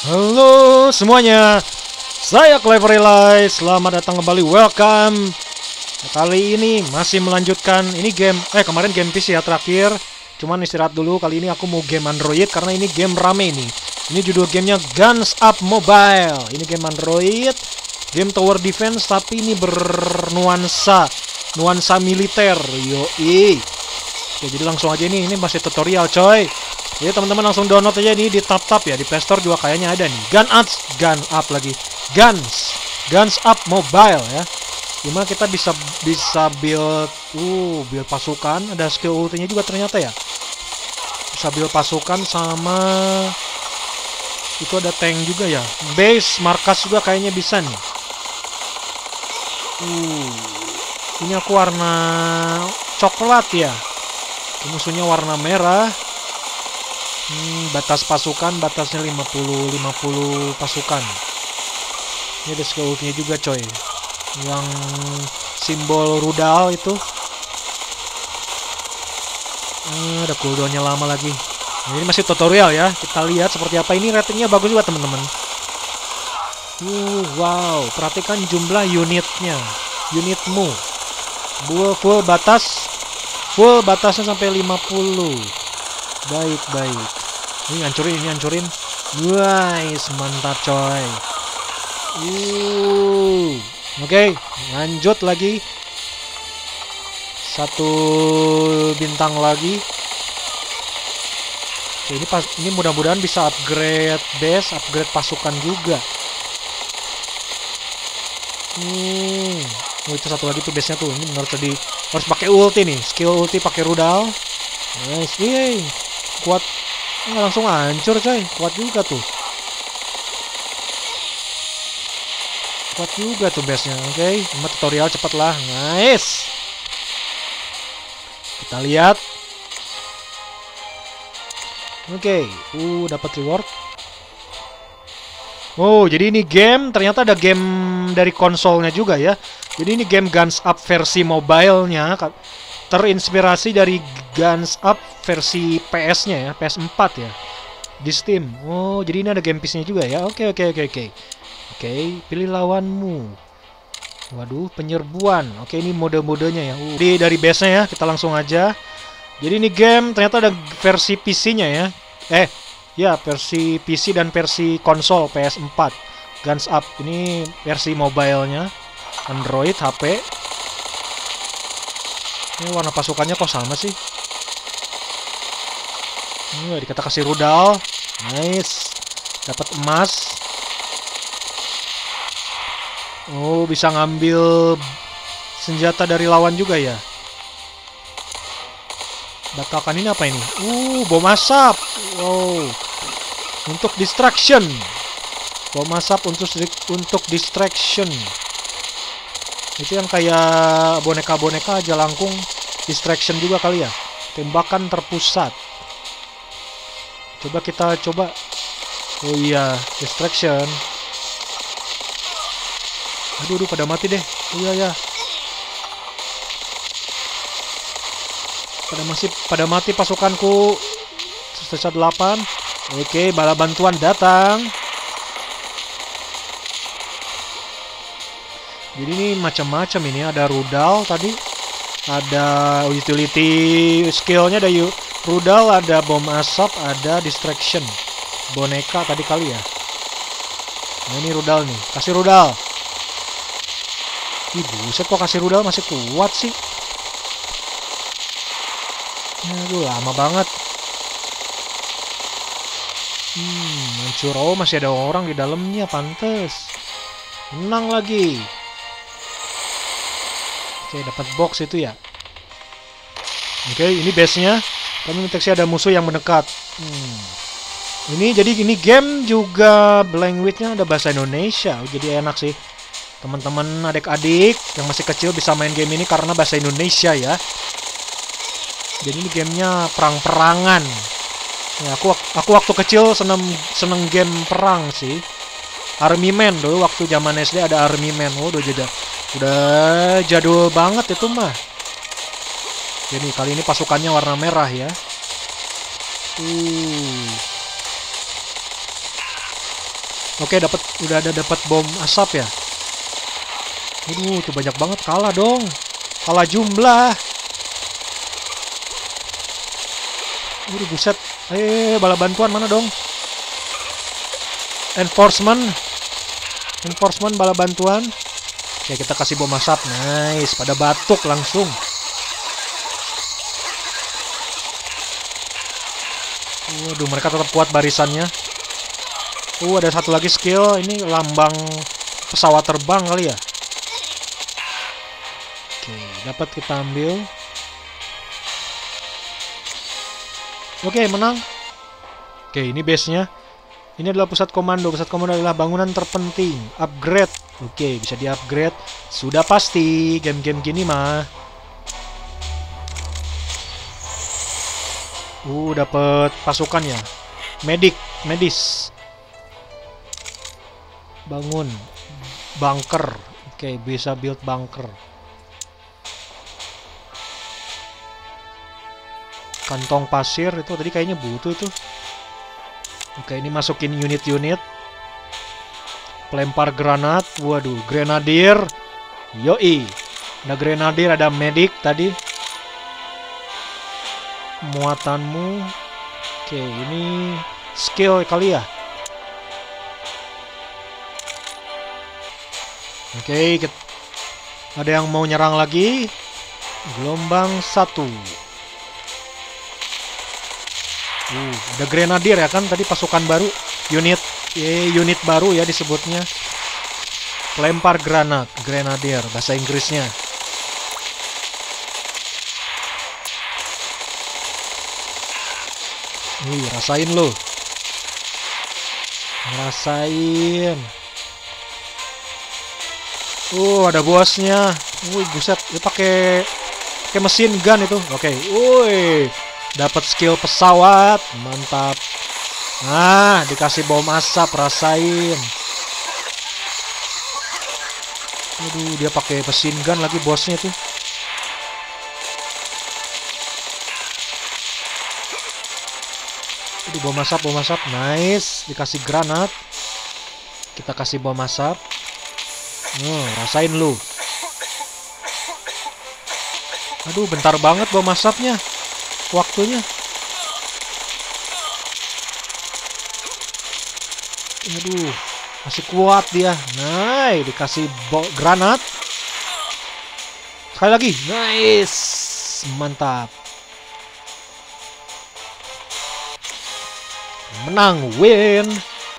Halo semuanya, saya Clever Eli. Selamat datang kembali, welcome. Kali ini masih melanjutkan ini game, kemarin game PC ya terakhir. Cuman istirahat dulu, kali ini aku mau game Android karena ini game rame nih. Ini judul gamenya Guns Up Mobile. Ini game Android, game tower defense tapi ini bernuansa militer. Yoi. Oke, jadi langsung aja ini masih tutorial coy. Jadi teman-teman langsung download aja nih di tap-tap ya, di Play Store juga kayaknya ada nih. Gun Up Mobile ya. Dimana kita bisa build pasukan, ada skill ultinya juga ternyata ya. Bisa build pasukan sama itu ada tank juga ya. Base, markas juga kayaknya bisa nih. Ini aku warna coklat ya. Musuhnya warna merah. Batas pasukan, batasnya 50 pasukan. Ini ada skill ultinya juga coy. Yang simbol rudal itu. Ada cooldownnya lama lagi. Ini masih tutorial ya. Kita lihat seperti apa. Ini ratingnya bagus juga teman-teman. Wow, perhatikan jumlah unitnya. Unitmu. Full batasnya sampai 50. Baik. Ini hancurin. Nice, mantap coy. Oke, lanjut lagi. 1 bintang lagi. Oke, ini mudah-mudahan bisa upgrade base, upgrade pasukan juga. Itu satu lagi tuh base-nya tuh. Ini harus pakai ulti nih. Skill ulti pakai rudal. Nice. Kuat. Langsung hancur coy. Kuat juga tuh. Base-nya. Oke, cuma tutorial cepet lah. Nice. Kita lihat. Oke, dapat reward. Jadi ini game, ternyata ada game dari konsolnya juga ya. Jadi ini game Guns Up versi mobile-nya terinspirasi dari Guns Up versi PS-nya ya, PS4 ya. Di Steam. Jadi ini ada game PC-nya juga ya. Oke. Oke, pilih lawanmu. Waduh, penyerbuan. Oke, ini mode-modenya ya. Dari base-nya ya, kita langsung aja. Jadi ini game ternyata ada versi PC-nya ya. Versi PC dan versi konsol PS4. Guns Up ini versi mobile-nya. Android, HP. Ini warna pasukannya kok sama sih? Ini dikata kasih rudal. Nice. Dapat emas. Bisa ngambil senjata dari lawan juga ya. Batalkan ini apa ini? Bom asap. Untuk distraction. Bom asap untuk distraction. Itu yang kayak boneka-boneka aja langkung. Distraction juga kali ya. Tembakan terpusat. Kita coba. Distraction. Aduh, pada mati deh. Iya. Pada mati pasukanku. Sisa 8. Oke, bala bantuan datang. Jadi ini macam-macam ini. Ada rudal tadi. Ada utility skillnya, ada rudal, ada bom asap, ada distraction. Boneka tadi kali ya. Nah, ini rudal nih. Kasih rudal. Buset, kok kasih rudal masih kuat sih. Aduh, lama banget. Hancur. Masih ada orang di dalamnya, pantes. Menang lagi. Oke, dapat box itu ya. Oke, ini base-nya. Kami deteksi ada musuh yang mendekat. Jadi ini game juga language-nya ada bahasa Indonesia. Jadi enak sih. Teman-teman adik-adik yang masih kecil bisa main game ini karena bahasa Indonesia ya. Jadi ini gamenya perang-perangan. Ya, aku waktu kecil seneng game perang sih. Army Man dulu waktu zaman SD ada Army Man. Udah jadul banget itu mah. Jadi kali ini pasukannya warna merah ya. Oke, udah ada dapat bom asap ya. Aduh, itu banyak banget, kalah dong. Kalah jumlah. Buset. Bala bantuan mana dong? Enforcement bala bantuan. Oke, kita kasih bom asap. Nice, pada batuk langsung. Waduh, mereka tetap kuat barisannya. Ada satu lagi skill. Ini lambang pesawat terbang kali ya. Oke, dapat kita ambil. Oke, menang. Oke, ini base-nya. Ini adalah pusat komando. Pusat komando adalah bangunan terpenting. Upgrade. Oke, bisa di-upgrade. Sudah pasti game-game gini mah. Dapat pasukan ya. Medis. Bangun. Bunker. Oke, bisa build bunker. Kantong pasir itu tadi kayaknya butuh itu. Oke, ini masukin unit-unit. Pelempar granat. Waduh, grenadier. Yoi. Ada grenadier, ada medik tadi. Muatanmu. Oke, ini skill kali ya. Oke, ada yang mau nyerang lagi. Gelombang 1. Ada grenadier ya kan tadi, pasukan baru, unit baru ya disebutnya. Pelempar granat, grenadier bahasa Inggrisnya. Rasain lo. Ngerasain. Ada bosnya. Buset, dia pakai mesin gun itu. Oke. Dapat skill pesawat, mantap. Dikasih bom asap, rasain. Dia pakai mesin gun lagi bosnya tuh. Bom asap, nice. Dikasih granat. Kita kasih bom asap. Rasain lu. Bentar banget bom asapnya. Waktunya. Masih kuat dia. Dikasih granat. Sekali lagi. Nice. Mantap. Menang, win.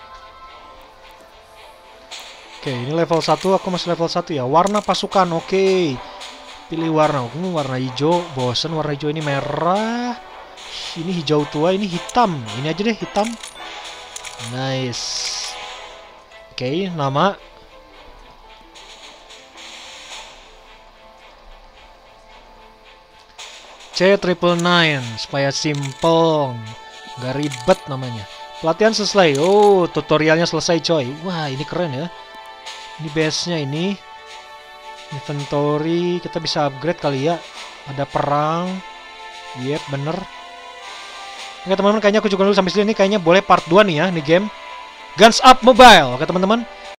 Oke, ini level 1, aku masih level 1 ya. Warna pasukan, oke. Pilih warna. Warna hijau, bosen warna hijau, ini merah. Ini hijau tua, ini hitam. Ini aja deh, hitam. Nice. Oke, nama. C999 supaya simple, nggak ribet namanya. Pelatihan selesai. Tutorialnya selesai coy. Wah, ini keren ya. Ini base-nya ini. Inventory, kita bisa upgrade kali ya. Ada perang. Yep, bener. Oke teman-teman, kayaknya aku juga dulu sampai sini. Kayaknya boleh part 2 nih ya, nih game Guns Up Mobile. Oke teman-teman.